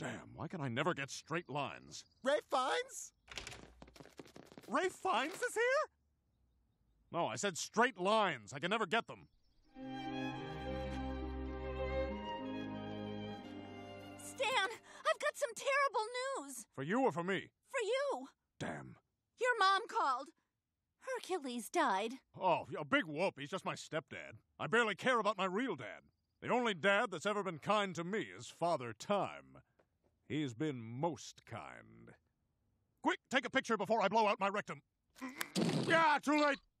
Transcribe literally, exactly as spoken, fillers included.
Damn, why can I never get straight lines? Ray Fiennes? Ray Fiennes is here? No, I said straight lines. I can never get them. Stan, I've got some terrible news. For you or for me? For you. Damn. Your mom called. Hercules died. Oh, a big whoop. He's just my stepdad. I barely care about my real dad. The only dad that's ever been kind to me is Father Time. He's been most kind. Quick, take a picture before I blow out my rectum. Yeah, too late.